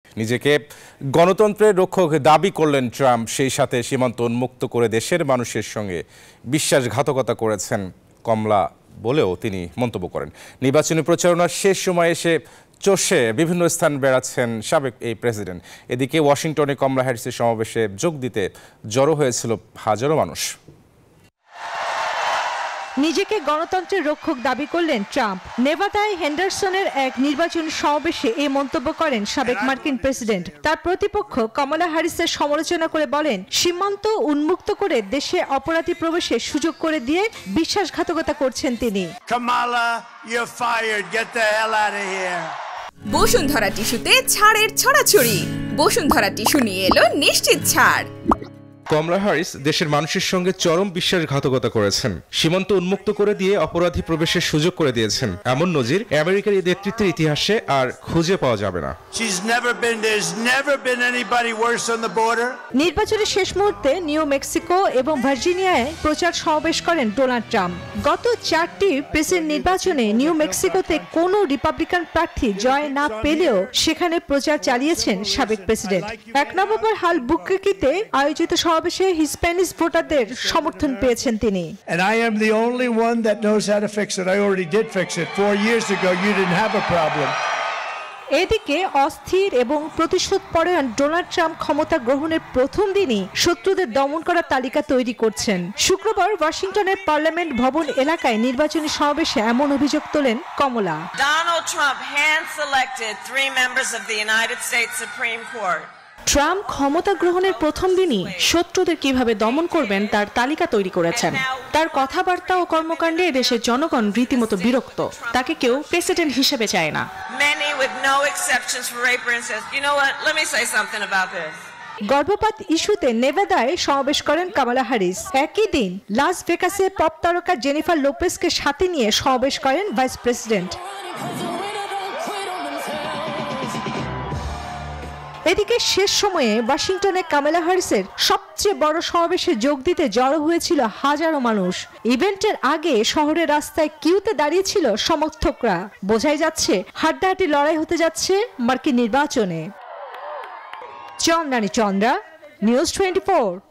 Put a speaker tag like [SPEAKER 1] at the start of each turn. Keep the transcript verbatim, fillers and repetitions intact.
[SPEAKER 1] নিজেকে গণতন্ত্রের রক্ষক দাবি করলেন ট্রাম্প, সেই সাথে সীমান্ত উন্মুক্ত করে দেশের মানুষের সঙ্গে বিশ্বাসঘাতকতা করেছেন কমলা বলেও তিনি মন্তব্য করেন। নির্বাচনী প্রচারণার শেষ সময়ে এসে চষে বিভিন্ন স্থান বেড়াচ্ছেন সাবেক এই প্রেসিডেন্ট। এদিকে ওয়াশিংটনে কমলা হ্যারিসের সমাবেশে যোগ দিতে জড়ো হয়েছিল হাজারো মানুষ।
[SPEAKER 2] নিজেকে গণতন্ত্রের রক্ষক দাবি করলেন ট্রাম্প। নেভাদায় হেন্ডারসনের এক নির্বাচনী সমাবেশে এই মন্তব্য করেন সাবেক মার্কিন প্রেসিডেন্ট। তার প্রতিপক্ষ কমলা হ্যারিসের সমালোচনা করে বলেন, সীমান্ত উন্মুক্ত করে দেশে অপরাধী প্রবেশের সুযোগ করে দিয়ে বিশ্বাসঘাতকতা করছেন তিনি।
[SPEAKER 3] বসুন্ধরা টিস্যুতে ছাড়ের ছড়াছড়ি। বসুন্ধরা টিস্যু নিয়ে এলো নিশ্চিত ছাড়।
[SPEAKER 1] কমলা হ্যারিস দেশের মানুষের সঙ্গে চরম বিশ্বাসঘাতকতা করেছেন, সীমান্ত উন্মুক্ত করে দিয়ে অপরাধী প্রবেশের সুযোগ করে দিয়েছেন। এমন নজির আমেরিকার এই নেতৃত্বের ইতিহাসে আর খুঁজে পাওয়া যাবে না।
[SPEAKER 2] নির্বাচনের শেষ মুহূর্তে নিউ মেক্সিকো এবং ভার্জিনিয়ায় প্রচার সমাবেশ করেন ডোনাল্ড ট্রাম্প। গত চারটি প্রেসিডেন্ট নির্বাচনে নিউ মেক্সিকোতে কোনো রিপাবলিকান প্রার্থী জয় না পেলেও সেখানে প্রচার চালিয়েছেন সাবেক প্রেসিডেন্ট। এক নভেম্বর হাল বুকেকিতে আয়োজিত সমাবেশে হিস্প্যানিক ভোটারদের সমর্থন পেয়েছেন তিনি।
[SPEAKER 4] And I am the only one that knows how to fix it. I already did fix it. Four years ago you didn't have a problem.
[SPEAKER 2] এদিকে অস্থির এবং প্রতিশোধ পরায়ণ ডোনাল্ড ট্রাম্প ক্ষমতা গ্রহণের প্রথম দিনই শত্রুদের দমন করার তালিকা তৈরি করছেন। শুক্রবার ওয়াশিংটনের পার্লামেন্ট ভবন এলাকায় নির্বাচনী সমাবেশে এমন অভিযোগ তোলেন Kamala.
[SPEAKER 5] Donald Trump hand selected three members of the United States Supreme Court.
[SPEAKER 6] Trump ক্ষমতা গ্রহণের প্রথম দিনই শত্রুদের কিভাবে দমন করবেন তার তালিকা তৈরি করেছেন। তার কথাবার্তা ও কর্মকাণ্ডে দেশের জনগণ রীতিমতো বিরক্ত। তাকে কেউ প্রেসিডেন্ট হিসেবে চায় না।
[SPEAKER 2] গর্ভপাত ইস্যুতে নেভাদায় সমাবেশ করেন কমলা হ্যারিস। একই দিন লাস ভেগাসে পপ তারকা জেনিফার লোপেজকে সাথে নিয়ে সমাবেশ করেন ভাইস প্রেসিডেন্ট। এদিকে শেষ সময়ে ওয়াশিংটনে কমলা হ্যারিসের সবচেয়ে বড় সমাবেশে যোগ দিতে জড়ো হয়েছিল হাজারো মানুষ। ইভেন্টের আগে শহরের রাস্তায় কিউতে দাঁড়িয়েছিল সমর্থকরা। বোঝাই যাচ্ছে হাড্ডাহাড্ডি লড়াই হতে যাচ্ছে মার্কিন নির্বাচনে। Chandrani Chandra, news twenty four.